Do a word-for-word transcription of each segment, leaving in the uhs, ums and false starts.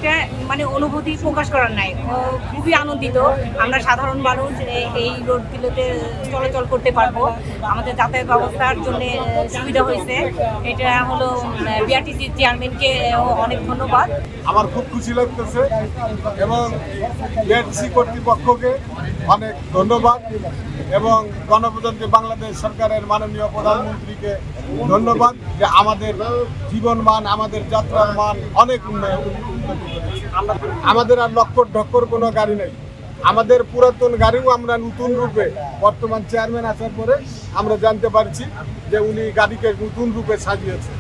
একটা মানে অনুভূতি প্রকাশ করার নাই। খুবই আনন্দিত আমরা সাধারণ মানুষ এই রোডগুলোতে চলাচল করতে পারবো, আমাদের যাতায়াত ব্যবস্থার জন্য সুবিধা হয়েছে। এটা হলো বিআরটিসির চেয়ারম্যানকে অনেক ধন্যবাদ। আমার খুব খুশি লাগতেছে এবং বিআরটিসি কর্তৃপক্ষকে অনেক ধন্যবাদ এবং গণপ্রজাতন্ত্রী বাংলাদেশ সরকারের মাননীয় প্রধানমন্ত্রীকে ধন্যবাদ যে আমাদের জীবন মান, আমাদের যাত্রার মান অনেক উন্নয়ন। আমাদের আর লক্কর ঢক্কর কোনো গাড়ি নেই, আমাদের পুরাতন গাড়িও আমরা নতুন রূপে বর্তমান চেয়ারম্যান আসার পরে আমরা জানতে পারছি যে উনি গাড়িকে নতুন রূপে সাজিয়েছেন।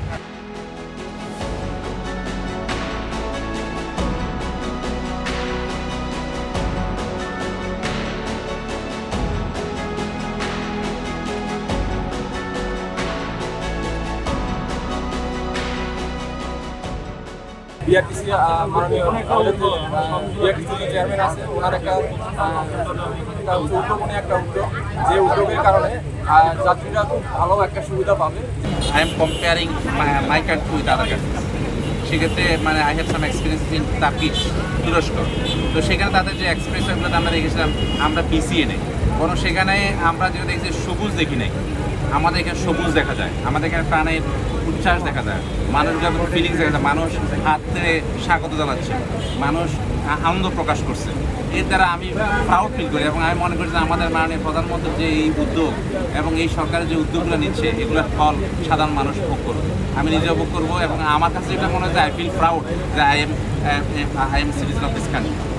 বিআরটিসি মাননীয় বিআরটিসি যে চেয়ারম্যান আছে ওনার একটা উদ্যোগ একটা উদ্যোগ যে উদ্যোগের কারণে যাত্রীরা খুব ভালো একটা সুবিধা পাবে। I am comparing my country with other countries. সেক্ষেত্রে মানে I have some experience in Turkish, তুরস্ক। তো সেখানে তাদের যে এক্সপ্রেশনগুলো আমরা দেখেছিলাম আমরা পিছিয়ে নেই, বরং সেখানে আমরা যেটা দেখছি সবুজ দেখি নাই, আমাদের এখানে সবুজ দেখা যায়, আমাদের এখানে প্রাণের উচ্ছ্বাস দেখা যায়, মানুষের ফিলিংস দেখা যায়, মানুষ হাত ধরে স্বাগত জানাচ্ছে, মানুষ আনন্দ প্রকাশ করছে। এর দ্বারা আমি প্রাউড ফিল করি এবং আমি মনে করি যে আমাদের মাননীয় প্রধানমন্ত্রীর যে এই উদ্যোগ এবং এই সরকারের যে উদ্যোগগুলো নিচ্ছে এগুলোর ফল সাধারণ মানুষ ভোগ করবে, আমি নিজেও ভোগ করবো এবং আমার কাছে যেটা মনে হয় যে আই ফিল প্রাউড যে I am I am citizen of this country.